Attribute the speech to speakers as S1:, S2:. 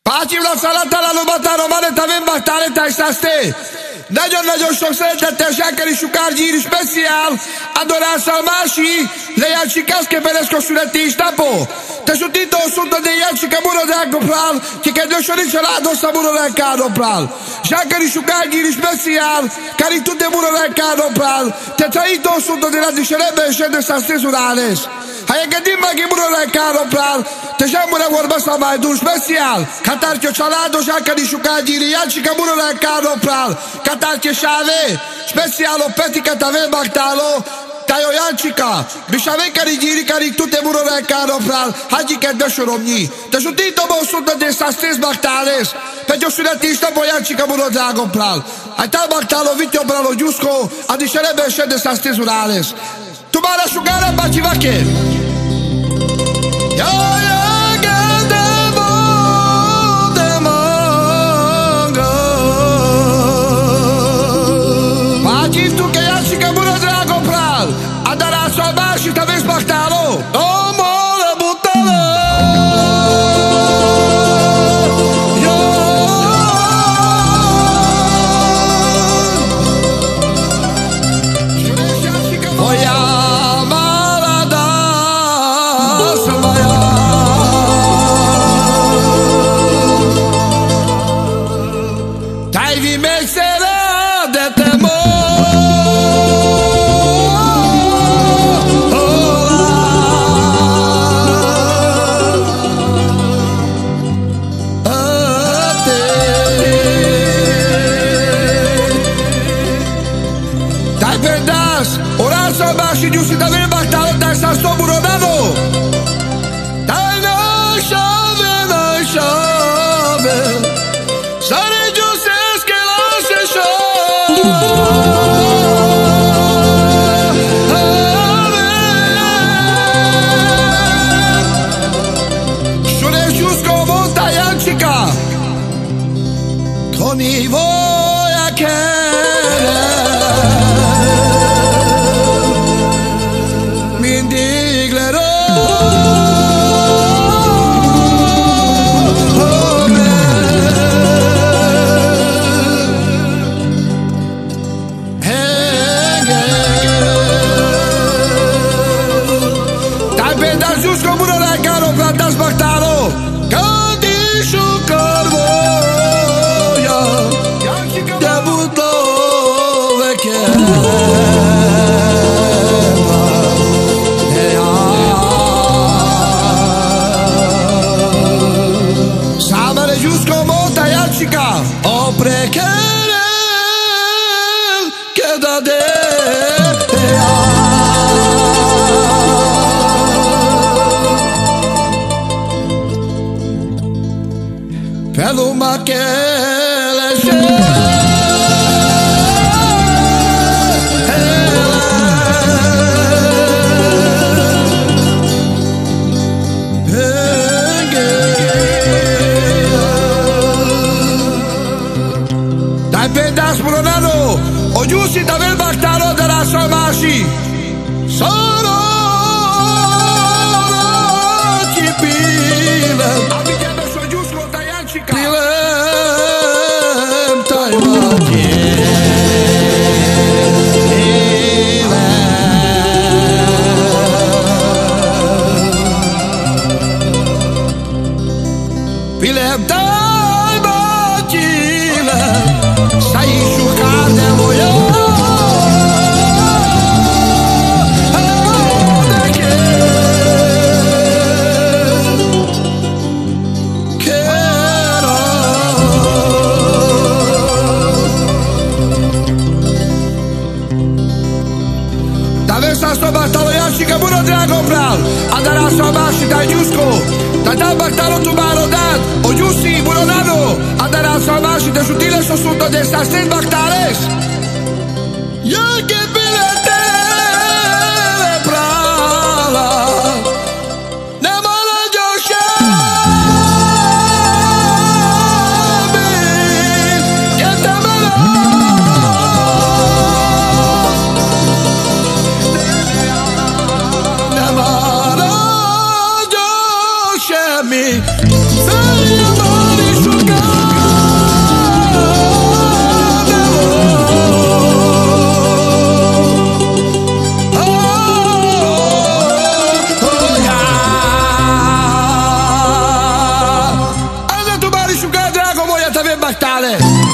S1: Pácsim a Szalatala Lobatára Maneta Vembaktáleta és Szaszté. Nagyon-nagyon sok szeretettel Sákeri Sukár Gyíri speciál adorással mási lejátszik Kaszkeperesko születésnapó. Te sutító szunta de játszik a murodákoprál, ki kedvesen is a ládosza murodákároprál. Sákeri Sukár Gyíri speciál, kari tudde murodákároprál, te traító szunta de lád is a rebben sedde Szasztézuráles. Ha engedjén meg én murodákároprál, te zsemmure vorba szabálydul speciál. Katártya családos Sákeri Sukár Gyíri játszik a murodákároprál. Katártya sávé, speciáló petiket a Vembaktáló, Tajo Jančika, Bišavekari Gyírikari, tute murodákároprál, hagyiket besoromnyi. Te sutítomó szuntat és Szasztézbaktálés, Peťo születésnapó Jančika murodákoprál. A tábaktáló Vityobráló Gyuszkó, ad is a rebben sedde Szasztézuráles. Tumára Sukára bácsi vaké! Hívtuk-e játszik a murodákoprál? Adarással másik a Vembaktáló! Omole butale! Orással másik gyúszít a Vembaktáló, te Szasztó murodánó! Daj, ne sáve, Szare gyúszész ke lásse Sures gyúszkó mondta Jančika, Toni voja kere. Mindig Gyuszkó murodákároprál, Vembaktáló, Kandi Sukár volja, de butó veke. Gyuszkó mondta Jančika, opre kerel, kedade. Peluma kelese. Pedás muronánó, o gyúszít a Vembaktáló, adarással másik. Szará csipilem, amit ebben so gyúszkolt a Jančika. Pilem, tajvagyi. Pilem, tajvagyi. Sai Sukár de moja. Vembaktáló Jančika murodákoprál, adarással másik a Gyuszkó, te Vembaktáló tumárodát, o Gyuszi murodánó, adarással másik, de sutiles o szunta de Szasztézbaktálés. Jöjjön biletele prála, nem maradjon semmi, jöttem el. Nem maradjon semmi, feljön már is. Dale!